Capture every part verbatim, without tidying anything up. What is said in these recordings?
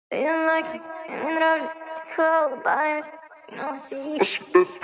You like me, мне нравится, ты холодаешь, но сидишь.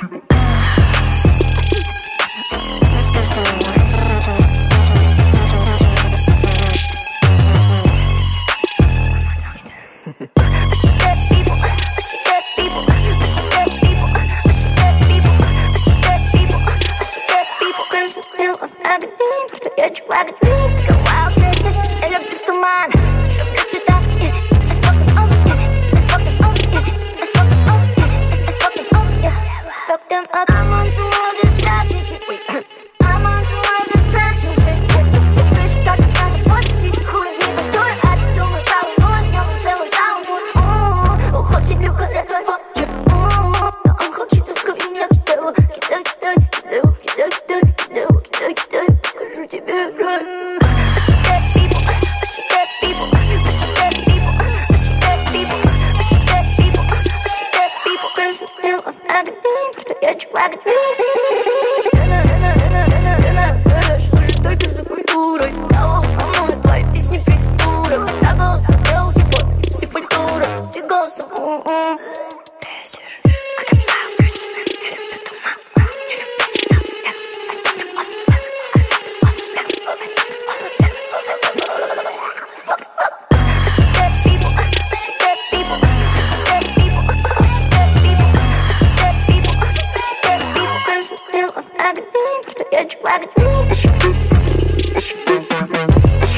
I'm on some more distraction shit. Wait, I'm on some more distraction shit. Fresh got the guys a pussy. Хуй не повторю, а ты думай, правый нос. Я вам целый саунд. Хоть люблю городой фотки. Но он хочет только меня. Кидаю, кидаю, кидаю, кидаю, кидаю, кидаю, кидаю, кидаю. Покажу тебе рай. Только за культурой. По-моему, твои песни прикультура. Я голосом сделал типа сепультура. Ты голосом бесишь. Я чувак.